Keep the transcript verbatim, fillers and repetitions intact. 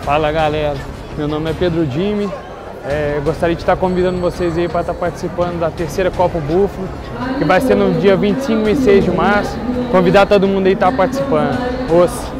Fala galera, meu nome é Pedro Jimmy, é, gostaria de estar convidando vocês aí para estar participando da terceira Copa Búfalo, que vai ser no dia vinte e cinco e seis de março. Convidar todo mundo aí a estar participando. Os...